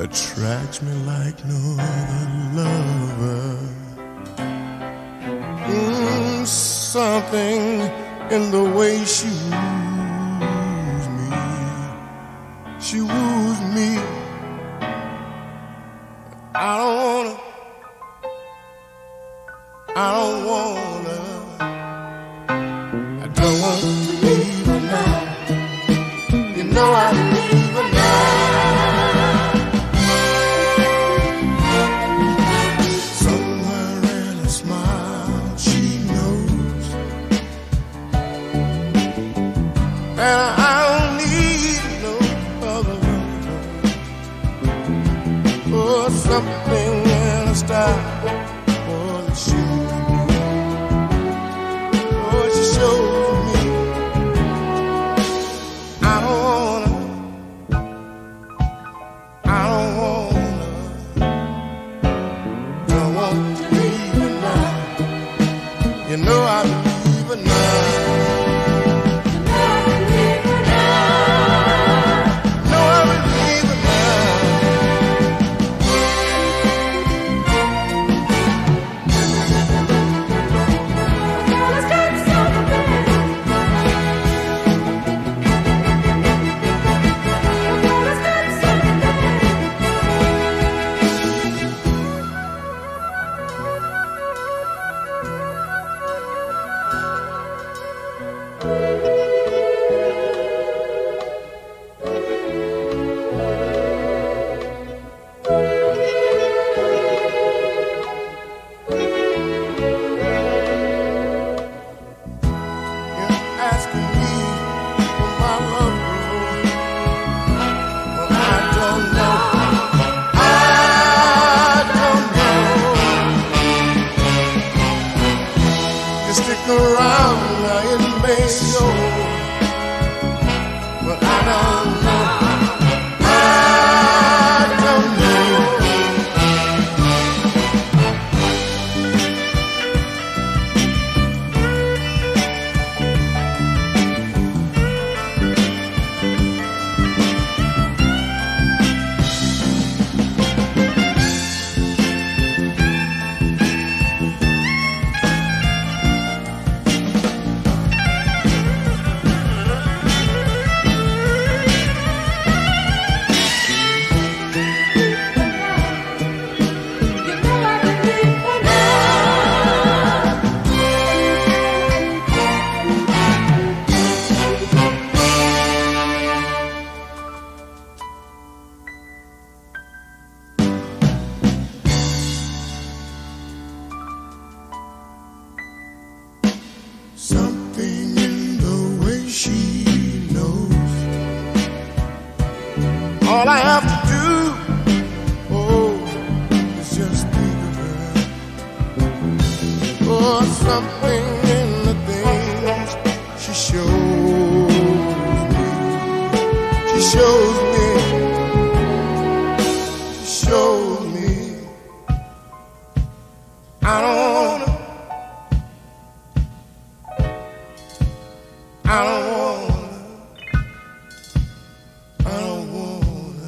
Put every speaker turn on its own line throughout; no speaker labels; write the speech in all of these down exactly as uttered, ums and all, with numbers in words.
attracts me like no other lover. Mm, something in the way she woos me, she woos me. I don't wanna, I don't wanna, I don't want to leave her now. You know I leave her now. And I don't need no other love. Oh, something in a style. Oh, that she, oh, she shows me. I don't wanna, I don't wanna, don't want to leave her now. You know I leave her now. Stick around, it may show, but I don't know, I don't know. Something in the way she knows. All I have to do, oh, is just think of her. Oh, something in the things she shows me. She shows me. She shows me. I don't wanna. I don't wanna, I don't wanna,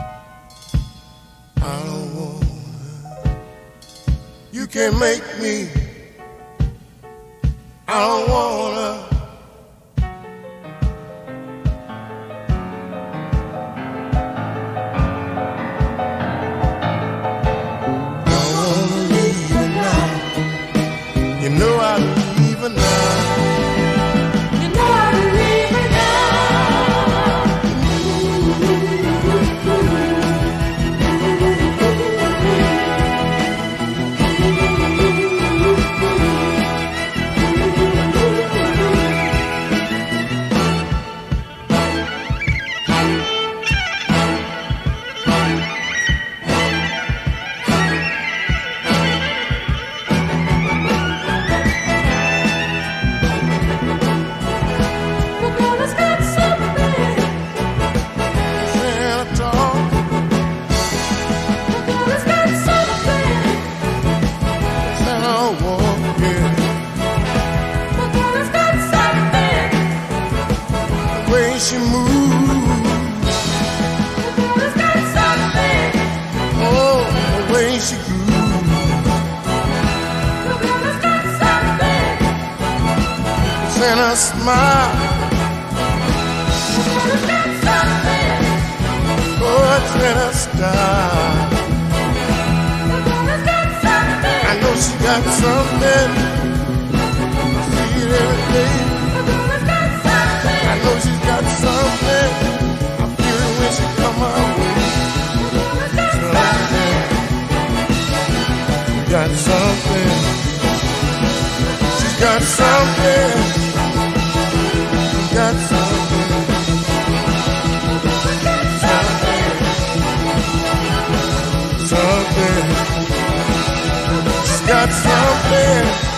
I don't wanna. You can't make me. I don't wanna. Don't wanna leave her now. You know I leave her now. She moves. The girl has got something. and a smile. Oh, it's in a style. I know she got something. I see it every day. I know she's got something. I feel it when she come my way. Something. She got something. She's got something. She's got something. Something. Something. She's got something.